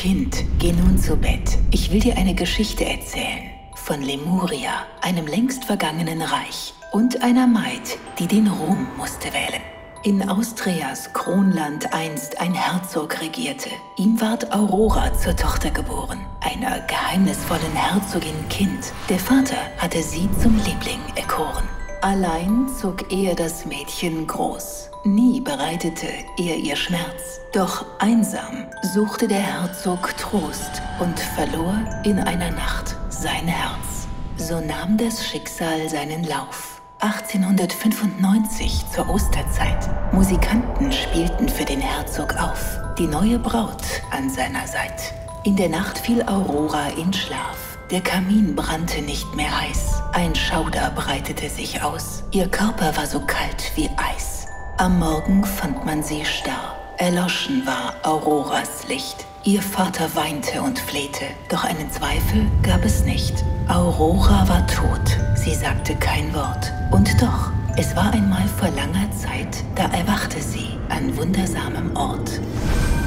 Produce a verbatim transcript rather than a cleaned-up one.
Kind, geh nun zu Bett. Ich will dir eine Geschichte erzählen. Von Lemuria, einem längst vergangenen Reich. Und einer Maid, die den Ruhm musste wählen. In Austrias Kronland einst ein Herzog regierte. Ihm ward Aurora zur Tochter geboren, einer geheimnisvollen Herzogin Kind. Der Vater hatte sie zum Liebling erkoren. Allein zog er das Mädchen groß. Nie bereitete er ihr Schmerz. Doch einsam suchte der Herzog Trost und verlor in einer Nacht sein Herz. So nahm das Schicksal seinen Lauf. achtzehnhundertfünfundneunzig zur Osterzeit. Musikanten spielten für den Herzog auf. Die neue Braut an seiner Seite. In der Nacht fiel Aurora in Schlaf. Der Kamin brannte nicht mehr heiß. Ein Schauder breitete sich aus. Ihr Körper war so kalt wie Eis. Am Morgen fand man sie starr. Erloschen war Auroras Licht. Ihr Vater weinte und flehte, doch einen Zweifel gab es nicht. Aurora war tot, sie sagte kein Wort. Und doch, es war einmal vor langer Zeit, da erwachte sie an wundersamem Ort.